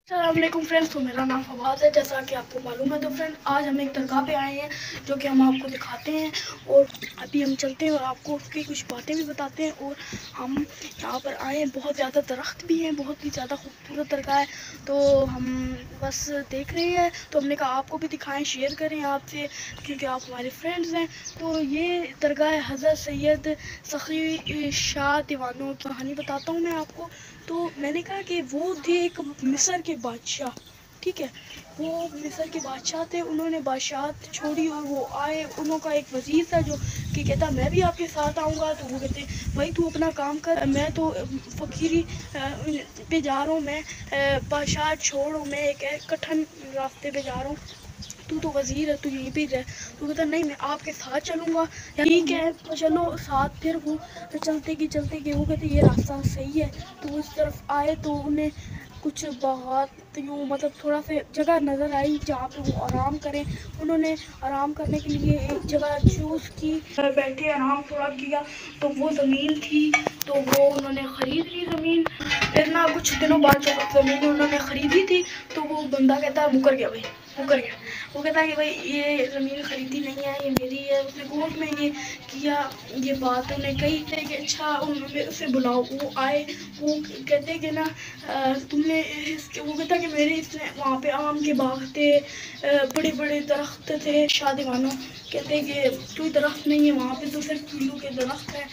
अस्सलामुअलैकुम फ्रेंड्स, तो मेरा नाम फवाद है। जैसा कि आपको मालूम है तो फ्रेंड आज हम एक दरगाह पे आए हैं जो कि हम आपको दिखाते हैं और अभी हम चलते हैं और आपको उसकी कुछ बातें भी बताते हैं। और हम यहाँ पर आए हैं, बहुत ज़्यादा दरख्त भी हैं, बहुत ही ज़्यादा खूबसूरत दरगाह है। तो हम बस देख रहे हैं, तो हमने कहा आपको भी दिखाएं, शेयर करें आपसे, क्योंकि आप हमारे फ्रेंड्स हैं। तो ये दरगाह है हज़रत सैयद सखी शाह दीवानों की कहानी बताता हूँ मैं आपको। तो मैंने कहा कि वो थे एक मिस्र के बादशाह, ठीक है। वो मिस्र के बादशाह थे, उन्होंने बादशाहत छोड़ी और वो आए। उनका एक वज़ीर था जो कि कहता मैं भी आपके साथ आऊँगा। तो वो कहते भाई तू अपना काम कर, मैं तो फ़कीरी पे जा रहा हूँ, मैं बादशाह छोड़, मैं एक कठिन रास्ते पे जा रहा हूँ, तू तो वज़ीर है, तू यहीं पे रह। तो कहता नहीं मैं आपके साथ चलूँगा। ठीक है तो चलो साथ। फिर वो चलते कि वो कहते ये रास्ता सही है। तो वो इस तरफ आए तो उन्हें कुछ बात यूँ मतलब थोड़ा सा जगह नज़र आई जहाँ पे वो आराम करें। उन्होंने आराम करने के लिए एक जगह चूज़ की, बैठे आराम थोड़ा किया। तो वो ज़मीन थी, तो वो उन्होंने ख़रीद ली ज़मीन। फिर ना कुछ दिनों बाद जब ज़मीन उन्होंने ख़रीदी थी तो वो बंदा कहता मुकर गया भाई, मुकर गया। वो कहता है कि भाई ये ज़मीन ख़रीदी नहीं है, ये मेरी है। उसने कोर्ट में ये किया, ये बात उन्हें कही थे कि अच्छा उसे बुलाओ। वो आए, वो कहते कि ना तुमने वो कहता कि मेरे इसने वहाँ पे आम के बाग थे, बड़े बड़े दरख्त थे। शाह दीवानों कहते कि कोई दरख्त नहीं है वहाँ पे, तो सिर्फ कीलों के दरख्त हैं,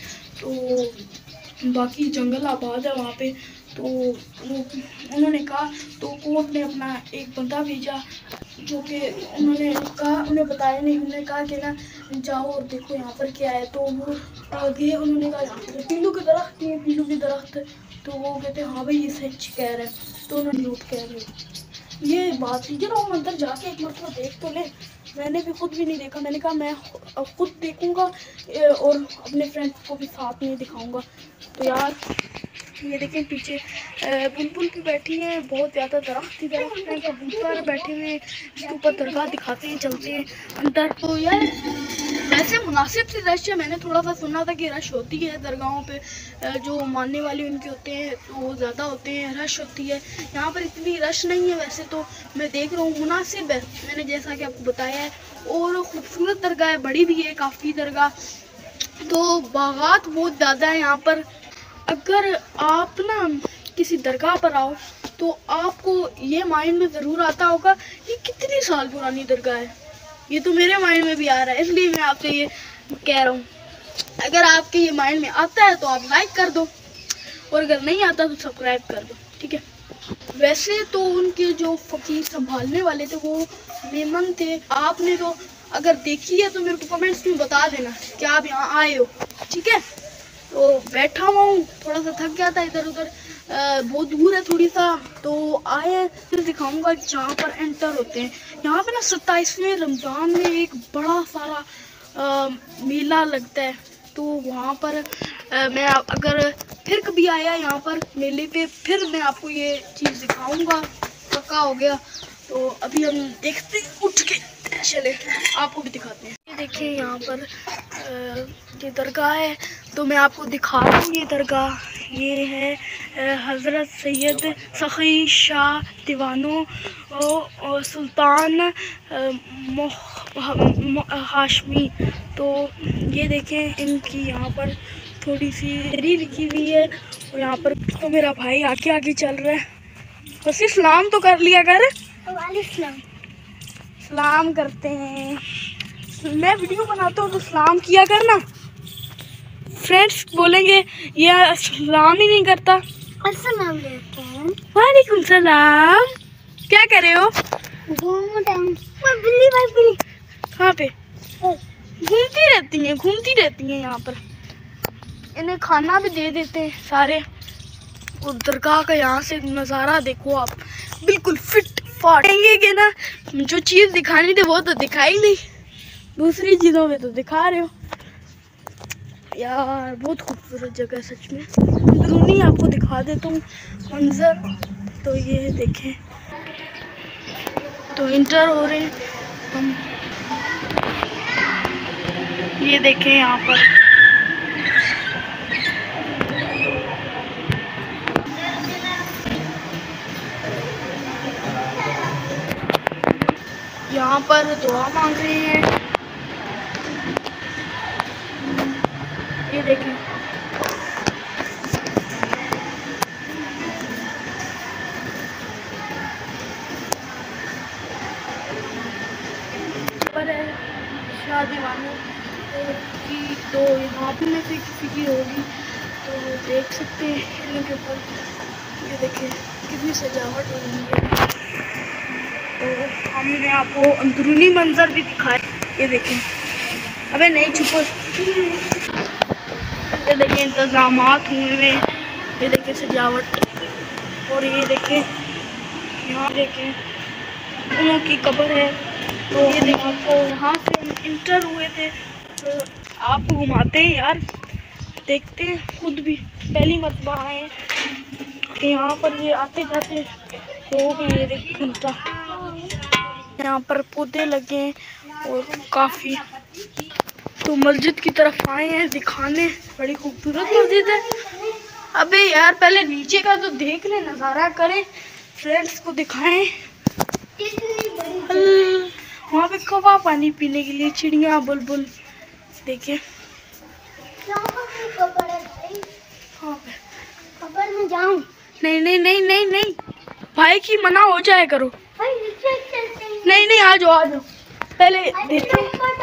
तो बाकी जंगल आबाद है वहाँ पे। तो वो उन्होंने कहा, तो कोर्ट ने अपना एक बंदा भेजा जो कि उन्होंने कहा, उन्हें बताया नहीं, उन्होंने कहा कि ना जाओ और देखो यहाँ पर क्या है। तो वो गए, उन्होंने कहा यहाँ पर पीलू के दरख्त नहीं है, पीलू के दरख्त। तो वो कहते हाँ भाई ये सच कह रहे हैं। तो उन्होंने झूठ कह रहे ये बात थी। चलो हम अंदर जाके एक मरतबा देख तो ले। मैंने भी खुद भी नहीं देखा, मैंने कहा मैं खुद देखूंगा और अपने फ्रेंड्स को भी साथ में दिखाऊंगा। तो यार ये देखें पीछे बुलबुल भी बैठी है, बहुत ज़्यादा दरख्त ही दरख्त हैं, कबूतर बैठे हुए हैं। इसके ऊपर दरगाह दिखाते हैं, चलते हैं अंदर। तो यार वैसे मुनासिब सी रश है। मैंने थोड़ा सा सुना था कि रश होती है दरगाहों पे, जो मानने वाले उनके होते हैं तो ज़्यादा होते हैं, रश होती है। यहाँ पर इतनी रश नहीं है वैसे तो, मैं देख रहा हूँ मुनासिब है, मैंने जैसा कि आपको बताया है। और खूबसूरत दरगाह है, बड़ी भी है काफ़ी दरगाह। तो बागात बहुत ज़्यादा है यहाँ पर। अगर आप ना किसी दरगाह पर आओ तो आपको ये माइंड में ज़रूर आता होगा ये कितनी साल पुरानी दरगाह है। ये तो मेरे माइंड में भी आ रहा है, इसलिए मैं आपसे ये कह रहा हूँ। अगर आपके ये माइंड में आता है तो आप लाइक कर दो, और अगर नहीं आता तो सब्सक्राइब कर दो, ठीक है। वैसे तो उनके जो फ़कीर संभालने वाले थे वो मेमन थे। आपने तो अगर देखी है तो मेरे को कमेंट्स में बता देना कि आप यहाँ आए हो, ठीक है। तो बैठा हुआ हूँ, थोड़ा सा थक गया था इधर उधर, बहुत दूर है थोड़ी सा। तो आए फिर दिखाऊंगा जहाँ पर एंटर होते हैं। यहाँ पे ना 27वें रमज़ान में एक बड़ा सारा मेला लगता है। तो वहाँ पर मैं अगर फिर कभी आया यहाँ पर मेले पे फिर मैं आपको ये चीज़ दिखाऊंगा, पक्का हो गया। तो अभी हम देखते उठ के चले आपको भी दिखाते हैं। ये देखिए यहाँ पर ये दरगाह है, तो मैं आपको दिखा रहा हूँ ये दरगाह। ये है हज़रत सैयद सखी शाह दीवानों और सुल्तान हाशमी। तो ये देखें इनकी यहाँ पर थोड़ी सी देरी लिखी हुई है। और यहाँ पर तो मेरा भाई आगे आगे चल रहा है। बस सलाम तो कर लिया कर। सलाम करते हैं, मैं वीडियो बनाता हूँ तो सलाम किया करना। फ्रेंड्स बोलेंगे ये सलाम ही नहीं करता। अस्सलाम वालेकुम। वालेकुम सलाम। क्या कर रहे हो? बिल्ली भाई बिल्ली कहाँ पे? घूमती रहती हैं यहाँ पर। इन्हें खाना भी दे देते हैं सारे। और दरगाह का यहाँ से नज़ारा देखो आप, बिल्कुल फिट फाटेंगे कि ना। जो चीज़ दिखानी थी वो तो दिखाई नहीं, दूसरी चीज़ों में तो दिखा रहे हो। यार बहुत खूबसूरत जगह है सच में। अंदरूनी आपको दिखा देता हूँ मंजर। तो ये देखें, तो इंटर हो रहे हैं हम। ये देखें यहाँ पर यहाँ पर दुआ मांग रहे हैं। ये देखें, पर है शादी वालों की, तो यहाँ पे में से किसी की होगी, तो देख सकते हैं इनके ऊपर। ये देखें कितनी सजावट हो रही है। तो हमने आपको अंदरूनी मंजर भी दिखाया। ये देखें, अबे नहीं छुपो। ये देखें इंतजामात हुए हैं। ये देखें सजावट, और ये देखें यहाँ देखें उनों की कब्र है। तो ये देखें, आपको यहाँ से इंटर हुए थे, तो आपको घुमाते हैं यार, देखते हैं, खुद भी पहली मरतबा आए हैं यहाँ पर। ये आते जाते लोग हैं। ये देखिए घंटा, यहाँ पर पौधे लगे हैं और काफ़ी। तो मस्जिद की तरफ आए हैं दिखाने, बड़ी खूबसूरत मस्जिद है। अबे यार पहले नीचे का तो देख ले, नज़ारा करें, फ्रेंड्स को दिखाएं। वहाँ पे कवा पानी पीने के लिए, चिड़िया बुलबुल देखिए। खबर में जाऊं? नहीं नहीं नहीं नहीं नहीं, भाई की मना हो जाए करो। नहीं नहीं, आ जाओ पहले देखो।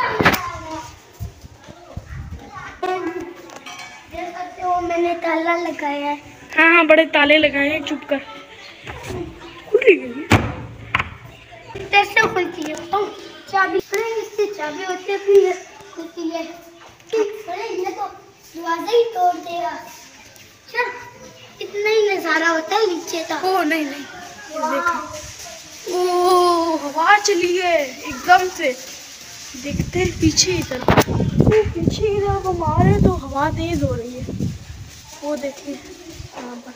देख सकते हो मैंने ताला लगाया है। हाँ हाँ, बड़े ताले लगाए हैं, चुप कर। खुल रही है कैसे खुलती है? चाबी, इससे चाबी होती है, फिर खुलती है। ये तो दरवाजा ही तोड़ देगा। चल, इतना ही नजारा होता है नीचे का। ओ नहीं नहीं, देखा, ओ हवा चली है एकदम से। देखते हैं पीछे इधर, पीछे इधर को मारे तो हवा तेज हो रही है। वो देखिए यहाँ पर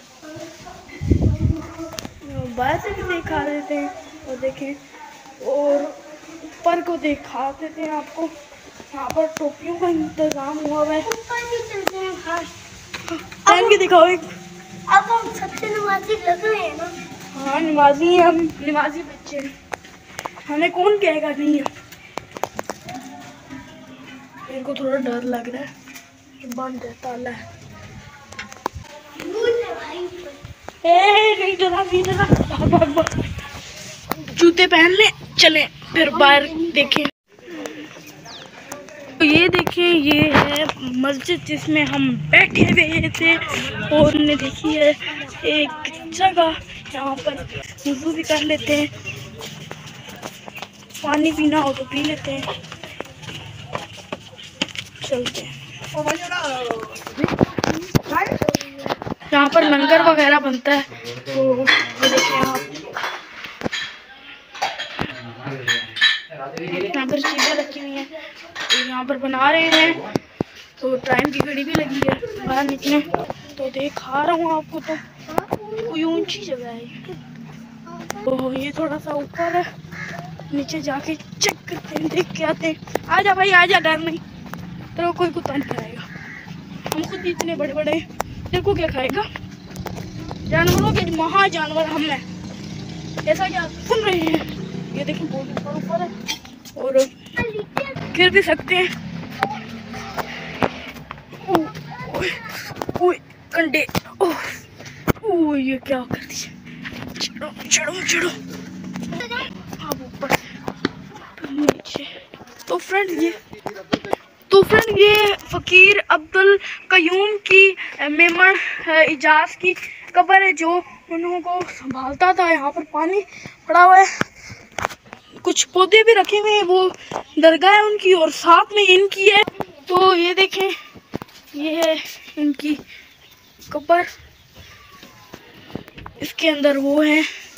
बाहर से भी दिखा देते हैं, वो देखें, और ऊपर को दिखा देते हैं आपको। यहाँ पर टोपियों का इंतजाम हुआ है। चलते हैं घर। पहन के दिखाओ एक। अब हम सबसे नमाजी लग रहे हैं ना। हाँ नमाजी हैं हम, नमाजी बच्चे हैं, हमें कौन कहेगा नहीं है। इनको थोड़ा डर लग रहा है, बंद है, ताला है। नहीं डरा, नहीं डरा, भाग भाग भाग। जूते पहन ले, चले फिर बाहर देखें। तो ये देखें, ये है मस्जिद जिसमें हम बैठे हुए थे, और हमने देखी है एक जगह, यहाँ पर वुज़ू भी कर लेते हैं, पानी पीना हो तो पी लेते हैं। चलते हैं, यहाँ पर लंगर वगैरह बनता है। तो ये देखिए आप, यहाँ पर चीज़ें रखी हुई हैं, तो यहाँ पर बना रहे हैं। तो टाइम की घड़ी भी लगी है, बाहर निकले तो दिखा रहा हूँ आपको। तो कोई ऊंची जगह है, तो ये थोड़ा सा ऊपर है, नीचे जाके चेक करते हैं, देख के आते हैं। आजा भाई आजा, डर नहीं, तेरे को कोई कुत्ता नहीं खाएगा, हम खुद इतने बड़े बड़े, तेरे को क्या खाएगा? जानवरों के महा जानवर हम हैं, ऐसा क्या सुन रहे हैं? ये देखिए बहुत ऊपर है, और गिर भी सकते हैं। ओए कंडे, ओह ये क्या कर दिया? चढ़ो चढ़ो चढ़ो, आप ऊपर नीचे। तो फ्रेंड ये फ़कीर अब्दुल कयूम की मेमन इजाज़ की कब्र है, जो उन्हों को संभालता था। यहाँ पर पानी पड़ा हुआ है, कुछ पौधे भी रखे हुए हैं, वो दरगाह है उनकी, और साथ में इनकी है। तो ये देखें, ये है इनकी कब्र, इसके अंदर वो है,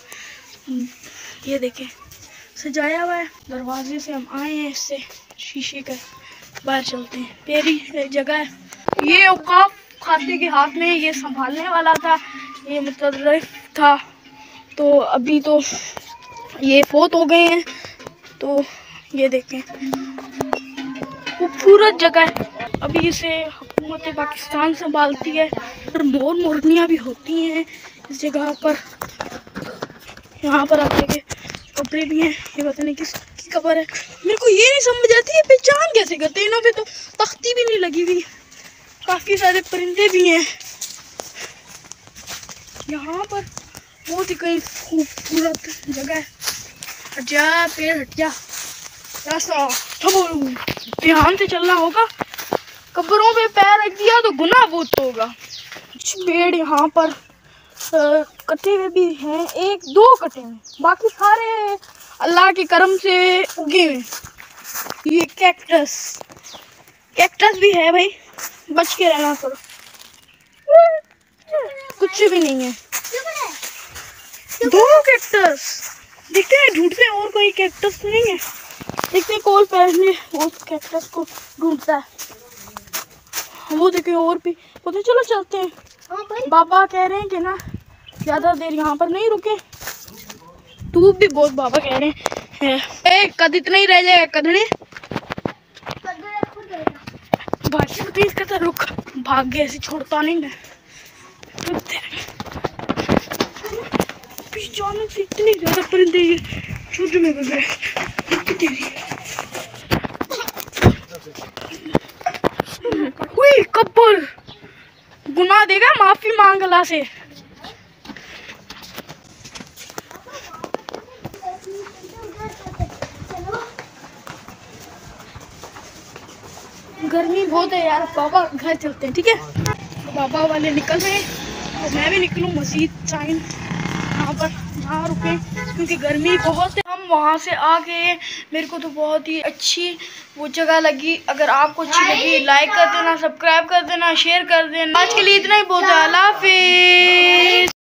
ये देखें सजाया हुआ है। दरवाजे से हम आए हैं, इससे शीशे का, बाहर चलते हैं। प्यारी जगह है। ये औकाफ खाते के हाथ में ये संभालने वाला था, ये मुतर्रिफ था, तो अभी तो ये फोत हो गए हैं। तो ये देखें खूबसूरत जगह है, अभी इसे हुकूमत पाकिस्तान संभालती है, और मोर मोरनियाँ भी होती हैं इस जगह पर। यहाँ पर आप देखें कपड़े भी हैं, ये पता नहीं किसकी कब्र है। मेरे को ये नहीं समझ आती है पहचान कैसे करते हैं। इन्हों पे तो तख्ती भी नहीं लगी हुई, काफी सारे परिंदे भी हैं यहाँ पर। बहुत ही कई खूबसूरत जगह है। हट जा पेड़, हट जा, रास्ता ध्यान से चलना होगा। कब्रों पे पैर रख दिया तो गुनाह बहुत होगा। कुछ पेड़ यहाँ पर कटे हुए भी हैं, 1-2 कटे हुए, बाकी सारे अल्लाह के करम से उगे हुए। ये कैक्टस भी है भाई, बच के रहना करो, कुछ भी नहीं है। 2 कैक्टस देखते हैं, ढूंढते हैं और कोई कैक्टस तो नहीं है। देखते हैं कॉल पहले वो कैक्टस को ढूंढता है, वो देखें और भी पता। चलो चलते हैं। बाबा कह रहे हैं कि ना ज़्यादा देर यहाँ पर नहीं रुके, धूप भी बहुत बाबा कह रहे हैं। कद इतना ही रह जाएगा कदड़े, भाग्य को तेज करता, रुक, भाग्य ऐसे छोड़ता नहीं मैं। अचानक से इतने ज़्यादा परिंदे ये छुट्टी में गुजरे। कब्र गुनाह देगा, माफी मांग अल्लाह से। गर्मी बहुत है यार, बाबा घर चलते हैं, ठीक है। बाबा वाले निकल रहे हैं तो मैं भी निकलूं मस्जिद साइन यहाँ पर, यहाँ रुके क्योंकि गर्मी बहुत है। हम वहाँ से आ गए, मेरे को तो बहुत ही अच्छी वो जगह लगी। अगर आपको अच्छी लगी लाइक कर देना, सब्सक्राइब कर देना, शेयर कर देना। आज के लिए इतना ही बहुत है। अल्लाह हाफिज़।